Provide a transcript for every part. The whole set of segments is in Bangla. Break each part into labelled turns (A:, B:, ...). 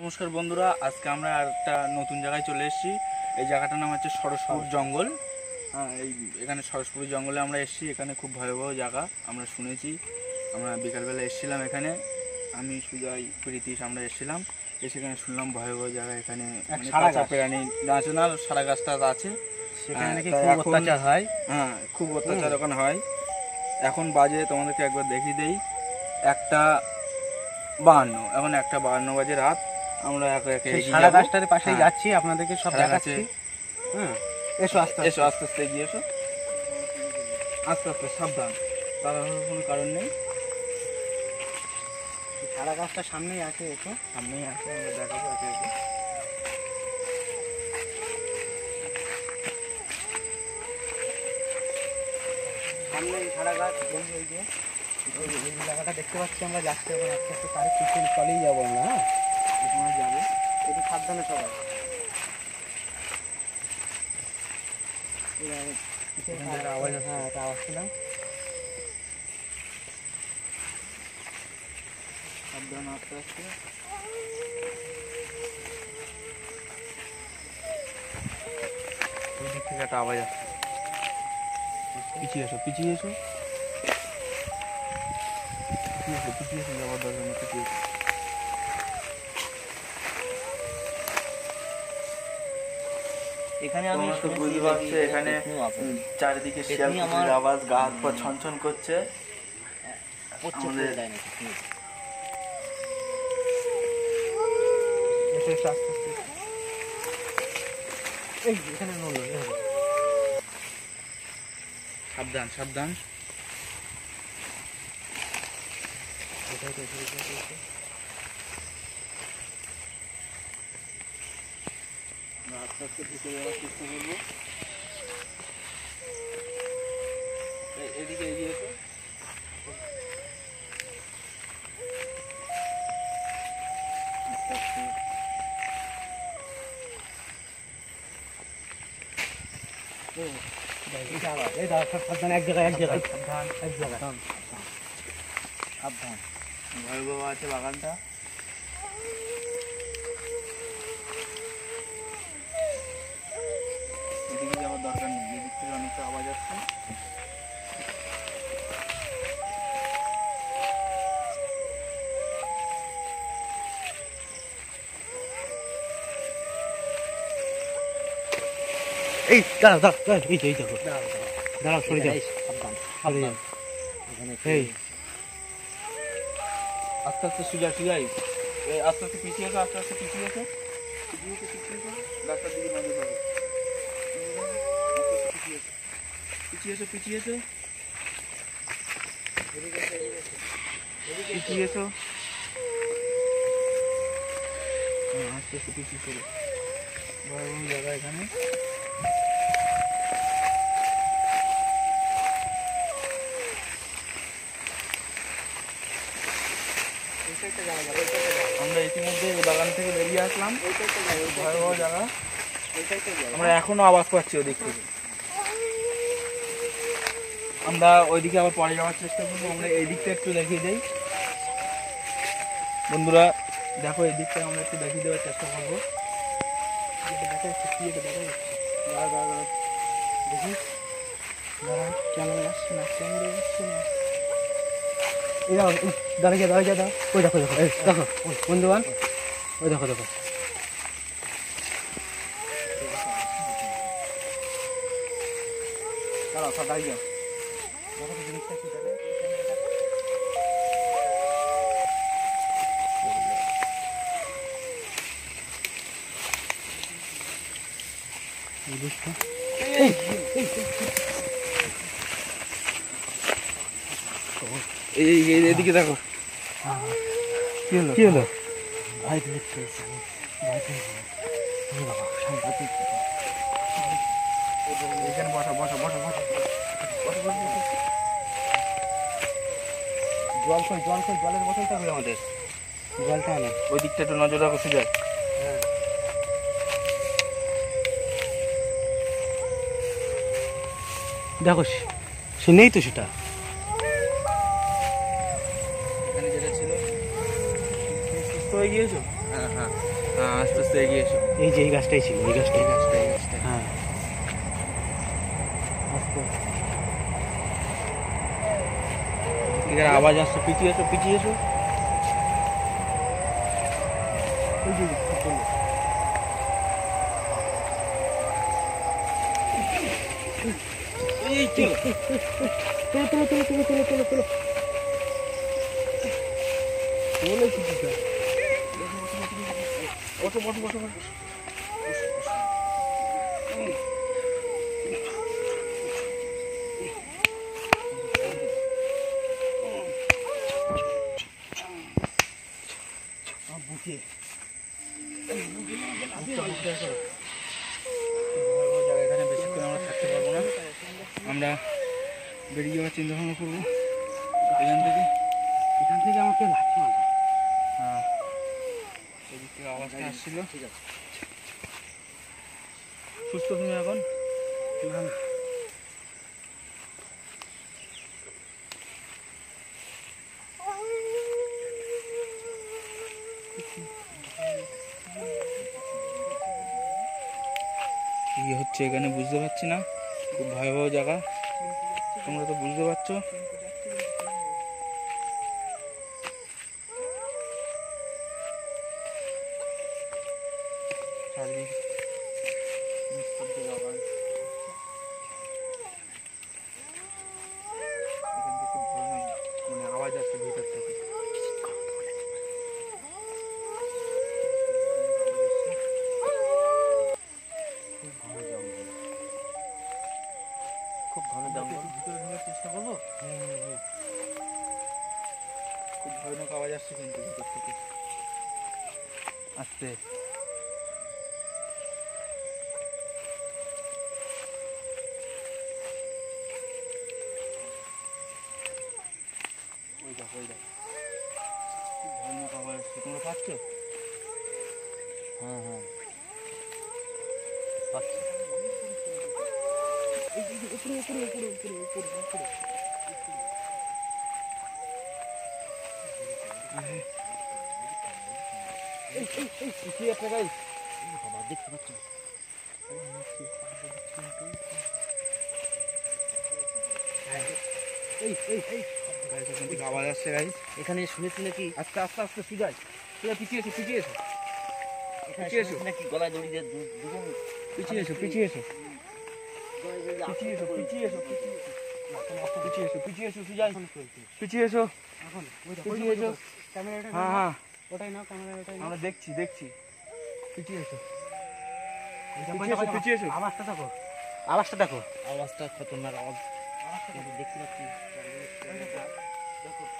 A: নমস্কার বন্ধুরা, আজকে আমরা একটা নতুন জায়গায় চলে এসেছি। এই জায়গাটার নাম হচ্ছে সরসপুর জঙ্গল। এখানে সরসপুর জঙ্গলে আমরা এসেছি। এখানে খুব ভয়াবহ জায়গা আমরা শুনেছি। আমরা বিকালবেলা এসেছিলাম এখানে, আমি সুজয় প্রীতিশ আমরা এসেছিলাম। সেখানে শুনলাম ভয়াবহ জায়গা। এখানে কাঁচা প্রাণী ন্যাশনাল সারা গাছটা আছে, সেখানে নাকি খুব অত্যাচার হয়। খুব অত্যাচার ওখানে হয়। এখন বাজে, তোমাদেরকে একবার দেখিয়ে দেই, 1:52। এখন 1:52 বাজে রাত। আমরা সারা গাছটার পাশেই যাচ্ছি, আপনাদেরকে সব দেখাচ্ছি। এসো আস্তে এসো, আস্তে আস্তে এগিয়ে এসো, আস্তে আস্তে, সাবধান, তাড়াহুড়োর কোনো কারণ নেই। সারা গাছটা সামনেই আছে, এসো, সামনেই আছে, আমরা দেখাবো একে একে। সামনে সারা গাছ বন্ধু, ওই যে এই জায়গাটা দেখতে পাচ্ছি আমরা, যাচ্ছি এখন আস্তে আস্তে, তার পিছনে চলেই যাবো আমরা। হ্যাঁ, যাবো, একটু সাবধানে সবাই। আওয়াজ, হ্যাঁ একটা আওয়াজ ছিলাম, সাবধান, আস্তে আস্তে। ওই দিক থেকে একটা আওয়াজ আসছে, পিছিয়ে এসো, পিছিয়ে এসো, পিছিয়ে এসো, যাওয়ার দরকার নেই, পিছিয়ে এসো। এখানে আমি তো বুঝতে পারছি, এখানে চারিদিকে শিয়ালের আওয়াজ, গা হাত পা ছনছন করছে। সাবধান সাবধান, আস্তে আস্তে ঢুকে যাওয়ার চেষ্টা করবো। এদিকে এগিয়ে এসো, আস্তে আস্তে। সাবধান, এক জায়গায়, এক জায়গায়, সাবধান, এক জায়গায়, সাবধান। ভয়াবহ আছে বাগানটা। এদিকে যাওয়ার দরকার নেই, এদিক থেকে অনেকটা আওয়াজ আসছে। এই দাঁড়াও দাঁড়াও, এই দেখো, দাঁড়াও, সরে যাও, আস্তে আস্তে সুজা, সুজাই, আস্তে আস্তে পিছিয়ে এসো, আস্তে আস্তে পিছিয়ে এসো, পিছিয়ে এসো, পিছিয়ে এসো, রাস্তার দিকে নজর রাখো, পিছিয়ে এসো, পিছিয়ে এসো, পিছিয়ে এসো, আস্তে আস্তে পিছিয়ে চলো। ভয়াবহ জায়গা এখানে। আমরা ইতিমধ্যে বাগান থেকে বেরিয়ে আসলাম, ভয়াবহ জায়গা। আমরা এখনো আওয়াজ পাচ্ছি ওদিক থেকে। আমরা ওইদিকে আবার পরে যাওয়ার চেষ্টা করবো। আমরা এই দিকটা একটু দেখিয়ে দেই বন্ধুরা, দেখো এই দিকটা আমরা একটু দেখিয়ে দেওয়ার চেষ্টা করবো। দেখি ক্যামেরা আসছে না, ক্যামেরা আসছে না। দাঁড়িয়ে দাঁড়িয়ে দাও, ওই দেখো দেখো, দেখো বন্ধুবান, ওই দেখো দেখো, দাঁড়াও, সব দাঁড়িয়ে যাও, দেখো তো জিনিসটা কি দেখে। এদিকে দেখো, কি হলো, কি হলো, ভয় পেয়েছে, এখানে বসা বসা বসা বসা, জল কই, জল কই, জলের বোতলটা হবে আমাদের, জলটা আনে, ওই দিকটা একটু নজর রাখো সুজয়। হ্যাঁ, দেখো সে নেই তো, সেটা এখানে যেটা ছিল হয়ে গিয়েছো? হ্যাঁ হ্যাঁ হ্যাঁ, আস্তে আস্তে এগিয়ে এসো।
B: এই যে এই গাছটাই ছিল, এই গাছটাই।
A: এই গাছটাই।
B: হ্যাঁ আস্তে।
A: ঠিক আছে, আওয়াজ আসছে, পিছিয়ে এসো পিছিয়ে এসো।
B: ওই যে চলো।
A: এই চলো।
B: চলো চলো চলো চলো চলো চলো চলো। চলে কিছুটা।
A: বসো বসো বসো বসো।
B: বুকে
A: এখানে বেশিক্ষণ আমরা থাকতে পারবো না, আমরা বেরিয়ে যাওয়ার চিন্তা ভাবনা করবো এখান থেকে।
B: এখান থেকে আমাকে লাঠি মারবে।
A: হ্যাঁ, এদিক থেকে আওয়াজটা আসছিল।
B: ঠিক আছে।
A: সুস্থ তুমি এখন?
B: না না
A: কি হচ্ছে এখানে বুঝতে পারছি না, খুব ভয়াবহ জায়গা, তোমরা তো বুঝতে পারছো। চারিদিকে নিস্তব্ধ জায়গা। এখান থেকে খুব ভয়ানক মানে আওয়াজ আসছে ভিতর থেকে।
B: খুব ঘন জঙ্গল।
A: ভিতরে ঢোকার চেষ্টা করবো। খুব ভয়ানক আওয়াজ আসছে কিন্তু ভিতর থেকে আসতে। ওই দেখো ওই দেখো, খুব ভয়ানক আওয়াজ আসছে, তোমরা পাচ্ছ?
B: হ্যাঁ হ্যাঁ পাচ্ছি। উপরে উপরে উপরে উপরে উপরে উপরে।
A: কি একটা গাই
B: বাবা দেখতে পাচ্ছ? এই এই এই
A: গাইস, এখান থেকে আওয়াজ আসছে গাইস।
B: এখানে শুনেছি নাকি?
A: আস্তে আস্তে আস্তে সুজাই, সুজাই পিছিয়ে এসো পিছিয়ে এসো
B: এখানে
A: পিছিয়ে এসো।
B: শুনেছি নাকি গলায় দড়ি দিয়ে দুজন
A: পিছিয়ে এসো পিছিয়ে এসো
B: গলায় দড়ি দিয়ে
A: পিছিয়ে এসো
B: আটকে
A: পিছিয়ে এসো
B: এখন
A: পিছিয়ে এসো পিছিয়ে এসো সুজাই,
B: এখন চলছে।
A: পিছিয়ে এসো
B: এখন ওই দেখো,
A: পিছিয়ে এসো।
B: ক্যামেরাটা
A: হ্যাঁ হ্যাঁ,
B: ওটাই নাও, ক্যামেরা ওটাই নাও।
A: আমরা দেখছি দেখছি, পিছিয়ে এসো
B: দেখো,
A: পিছিয়ে এসো
B: দেখো,
A: পিছিয়ে এসো।
B: আওয়াজটা দেখো, আওয়াজটা দেখো, আওয়াজটা খতরনাক আওয়াজ। কিন্তু দেখতে পাচ্ছি দেখো।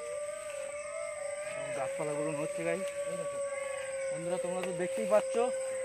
A: গাছপালাগুলো নড়ছে গাইস।
B: এই দেখো
A: বন্ধুরা তোমরা তো দেখতেই পাচ্ছ।